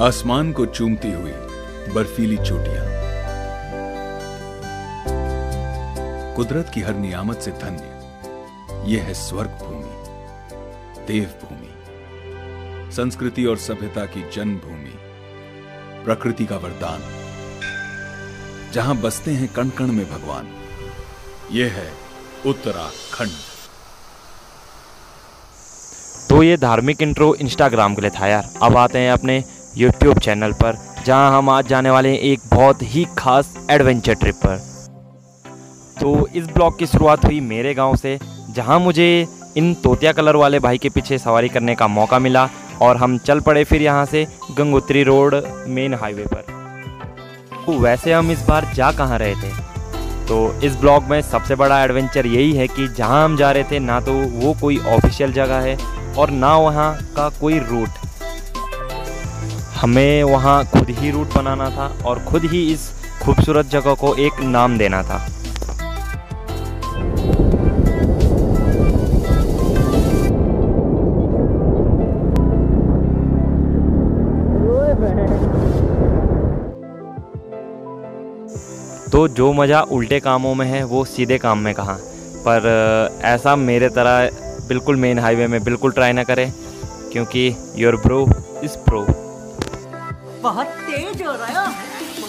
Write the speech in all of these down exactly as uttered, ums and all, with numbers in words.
आसमान को चूमती हुई बर्फीली चोटियां, कुदरत की हर नियामत से धन्य यह है स्वर्ग भूमि, देवभूमि, संस्कृति और सभ्यता की जन्मभूमि, प्रकृति का वरदान, जहां बसते हैं कण कण में भगवान। यह है उत्तराखंड। तो ये धार्मिक इंट्रो इंस्टाग्राम के लिए था यार। अब आते हैं अपने यूट्यूब चैनल पर, जहां हम आज जाने वाले हैं एक बहुत ही खास एडवेंचर ट्रिप पर। तो इस ब्लॉग की शुरुआत हुई मेरे गांव से, जहां मुझे इन तोतिया कलर वाले भाई के पीछे सवारी करने का मौका मिला और हम चल पड़े फिर यहां से गंगोत्री रोड मेन हाईवे पर। तो वैसे हम इस बार जा कहाँ रहे थे, तो इस ब्लॉग में सबसे बड़ा एडवेंचर यही है कि जहां हम जा रहे थे ना तो वो कोई ऑफिशियल जगह है और ना वहाँ का कोई रूट। हमें वहाँ खुद ही रूट बनाना था और खुद ही इस खूबसूरत जगह को एक नाम देना था। तो जो मज़ा उल्टे कामों में है वो सीधे काम में कहाँ, पर ऐसा मेरे तरह बिल्कुल मेन हाईवे में बिल्कुल ट्राई ना करें, क्योंकि योर ब्रो इज प्रो। बहुत तेज हो रहा है।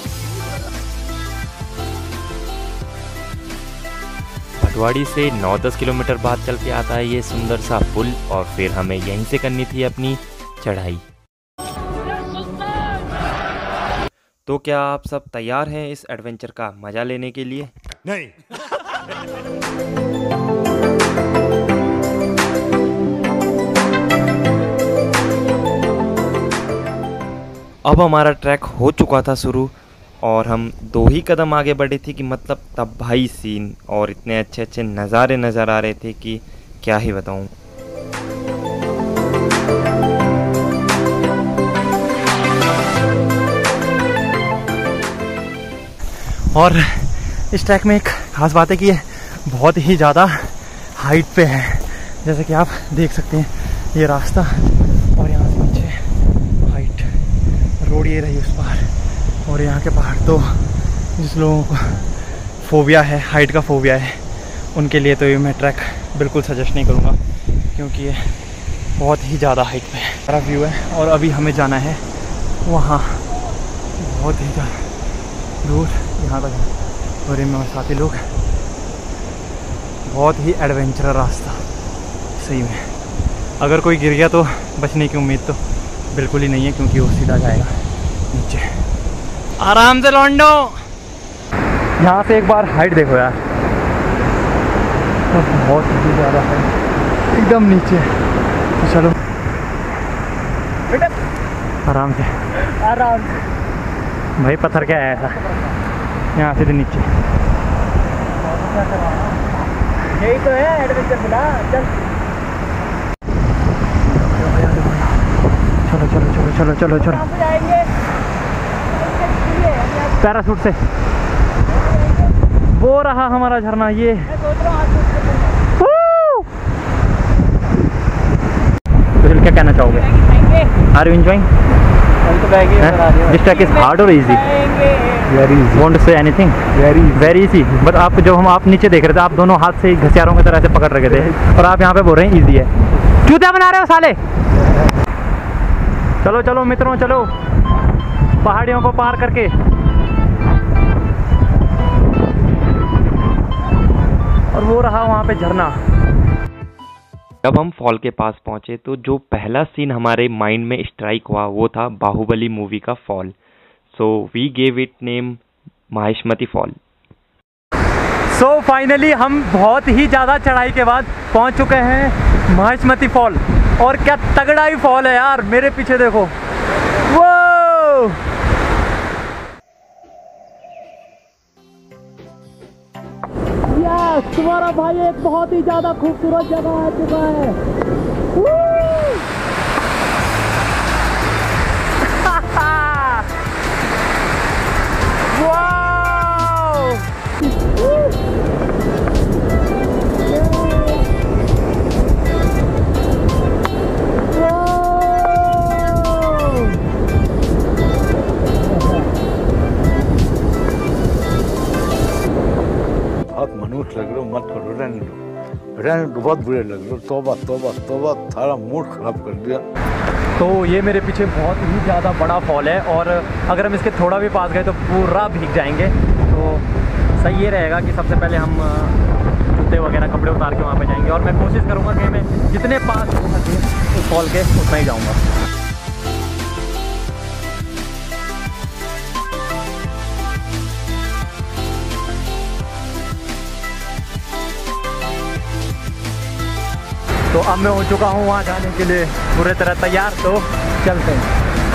भटवाड़ी से नौ दस किलोमीटर बाद चल के आता है ये सुंदर सा पुल और फिर हमें यहीं से करनी थी अपनी चढ़ाई। तो क्या आप सब तैयार हैं इस एडवेंचर का मजा लेने के लिए? नहीं। अब हमारा ट्रैक हो चुका था शुरू और हम दो ही कदम आगे बढ़े थे कि मतलब तब भाई सीन और इतने अच्छे अच्छे नज़ारे नज़र आ रहे थे कि क्या ही बताऊं। और इस ट्रैक में एक खास बात है कि ये बहुत ही ज़्यादा हाइट पे है, जैसे कि आप देख सकते हैं ये रास्ता और यहाँ से नीचे हाइट रोड ये रही उस पार और यहाँ के पहाड़। तो जिस लोगों को फोबिया है, हाइट का फोबिया है, उनके लिए तो ये मैं ट्रैक बिल्कुल सजेस्ट नहीं करूँगा, क्योंकि ये बहुत ही ज़्यादा हाइट पे है। सारा व्यू है और अभी हमें जाना है वहाँ बहुत ही ज़्यादा दूर यहाँ तक और इनमें साथी लोग। बहुत ही एडवेंचरस रास्ता सही में। अगर कोई गिर गया तो बचने की उम्मीद तो बिल्कुल ही नहीं है, क्योंकि वो सीधा जाएगा नीचे। आराम से लौंडो। यहाँ से एक बार हाइट देखो यार, तो बहुत ही ज़्यादा है एकदम नीचे। तो चलो आराम से आराम से भाई, पत्थर क्या है ऐसा यहाँ से नीचे। यही तो है एडवेंचर मिला। चल चलो चलो चलो चलो चलो चलो जाएंगे पैराशूट से। वो रहा हमारा झरना। ये तो क्या कहना चाहोगे? Are you enjoying? This track is hard or easy? Very easy. Want to say anything? Very easy. Very easy. But आप जब हम आप नीचे देख रहे थे, आप दोनों हाथ से घसियारों की तरह से पकड़ रखे थे और आप यहाँ पे बोल रहे हैं इजी है। क्यों क्या बना रहे हो साले? चलो चलो मित्रों चलो, पहाड़ियों को पार करके। और वो रहा वहाँ पे झरना। जब हम फॉल के पास पहुंचे तो जो पहला सीन हमारे माइंड में स्ट्राइक हुआ वो था बाहुबली मूवी का fall. So we gave it name Mahishmati fall. So finally हम बहुत ही ज़्यादा चढ़ाई के बाद पहुंच चुके हैं माहिष्मती फॉल। और क्या तगड़ा ही फॉल है यार, मेरे पीछे देखो। वो यस, तुम्हारा भाई एक बहुत ही ज़्यादा खूबसूरत जगह आ चुका है। मूर्ख लग रहे हो, मत करो, रहने दो, रहने दो, बहुत बुरे लग रहे हो। तौबा तौबा तौबा, सारा मूड खराब कर दिया। तो ये मेरे पीछे बहुत ही ज़्यादा बड़ा फॉल है और अगर हम इसके थोड़ा भी पास गए तो पूरा भीग जाएंगे। तो सही ये रहेगा कि सबसे पहले हम जूते वगैरह कपड़े उतार के वहाँ पे जाएंगे और मैं कोशिश करूँगा कि मैं जितने पास हो सके उस फॉल के उतना ही जाऊँगा। तो अब मैं हो चुका हूँ वहाँ जाने के लिए पूरे तरह तैयार, तो चलते हैं।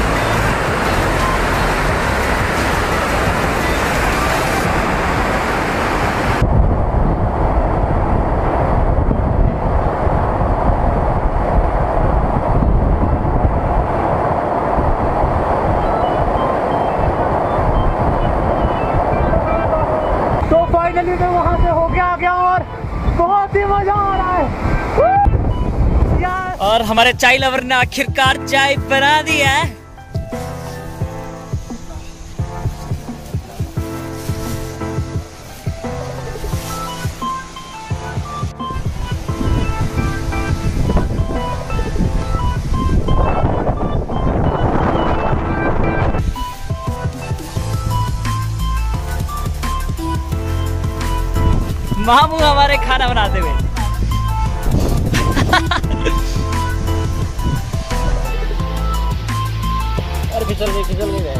तो फाइनली मैं वहाँ से होके आ गया और बहुत ही मजा आ रहा है। और हमारे चाय लवर ने आखिरकार चाय बना दी है। मामू हमारे खाना बनाते हुए। फिसल गई फिसल गई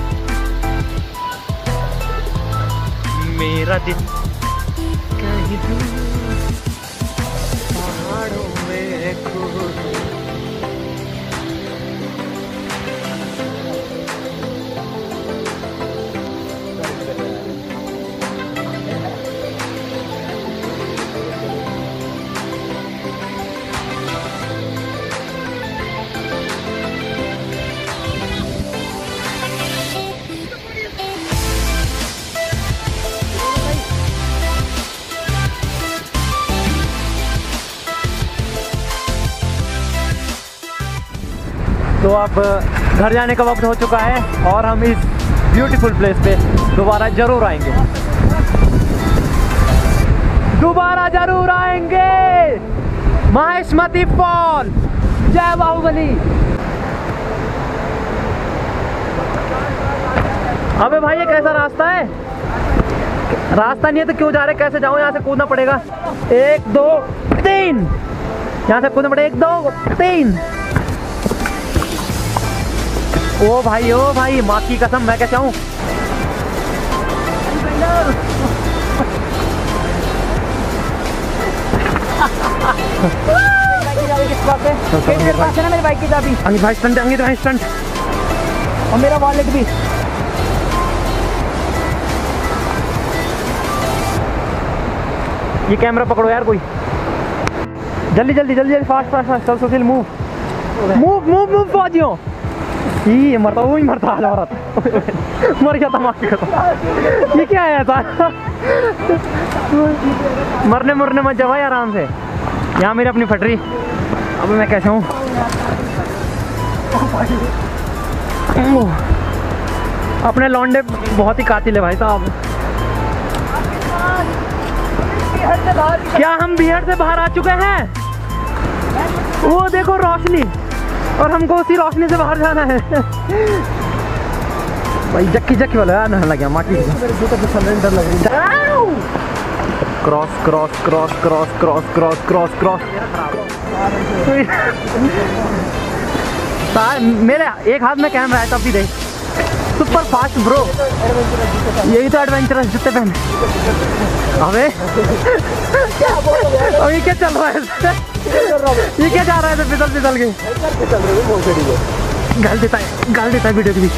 मेरा दिल कहीं दूर पहाड़ों में खो। तो अब घर जाने का वक्त हो चुका है और हम इस ब्यूटीफुल प्लेस पे दोबारा जरूर आएंगे, दोबारा जरूर आएंगे। माहिष्मती फॉल, जय बाहुबली। अबे भाई ये कैसा रास्ता है? रास्ता नहीं है तो क्यों जा रहे? कैसे जाऊं? यहाँ से कूदना पड़ेगा। एक दो तीन, यहाँ से कूदना पड़ेगा। एक दो तीन। ओ भाई ओ भाई, माँ की कसम मैं कैसे आऊं? मेरे बाइक की चाबी। अंकित भाई स्टंट, अंकित भाई स्टंट, और मेरा वॉलेट भी। ये कैमरा पकड़ो यार कोई, जल्दी जल्दी जल्दी जल्दी, फास्ट फास्ट फास्ट। चल Sushil, move move move move फौजियों। ये मरता, वो ही मरता, आ रहा था मर गया था माँ की कसम। ये क्या है ऐसा? मरने मरने मत जा भाई, आराम से। यहाँ मेरी अपनी फटरी। अब मैं कैसे हूँ? अपने लौंडे बहुत ही कातिल है भाई साहब। क्या हम बिहार से बाहर आ चुके हैं? वो देखो रोशनी, और हमको उसी रोशनी से बाहर जाना है। भाई जक्की जक्की वाला यार लग गया माटी। डर लग रही। Cross cross cross cross cross cross cross cross. मेरे एक हाथ में कैमरा है तब भी देख। सुपर फास्ट ब्रो, यही तो एडवेंचरस जूते पहने। अबे अभी क्या चल रहा है? ये क्या जा रहा है? फिसल फिसल के गाल देता है, गाल देता है वीडियो के बीच।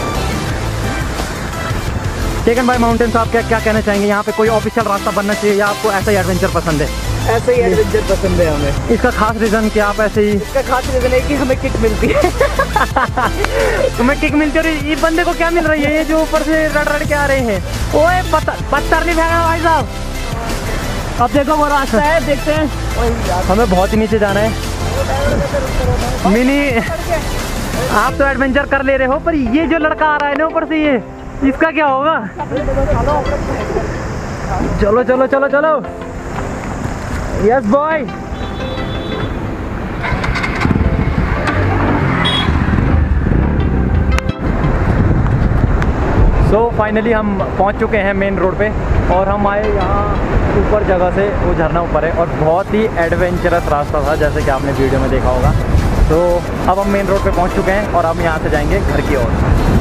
टेकन बाय माउंटेन्स, आप क्या क्या कहना चाहेंगे? यहाँ पे कोई ऑफिशियल रास्ता बनना चाहिए या आपको ऐसा ही एडवेंचर पसंद है? ऐसे ही एडवेंचर पसंद है हमें। इसका खास रीजन क्या? आप ऐसे ही? इसका खास रीजन है कि हमें किक मिलती है। तुम्हें किक मिलती है? ये बंदे को क्या मिल रही है? ये जो ऊपर से रड़ रड़ के आ रहे हैं। ओए पत्थर पत्थर नहीं फेंकना भाई साहब। अब देखो वो रास्ता है, देखते हैं। हमें बहुत ही नीचे जाना है। मिनी, आप तो एडवेंचर कर ले रहे हो, पर ये जो लड़का आ रहा है ना ऊपर से, ये इसका क्या होगा? चलो चलो चलो चलो, यस बॉय। सो फाइनली हम पहुंच चुके हैं मेन रोड पे और हम आए यहाँ ऊपर जगह से, वो झरना ऊपर है और बहुत ही एडवेंचरस रास्ता था जैसे कि आपने वीडियो में देखा होगा। तो अब हम मेन रोड पे पहुंच चुके हैं और हम यहाँ से जाएंगे घर की ओर।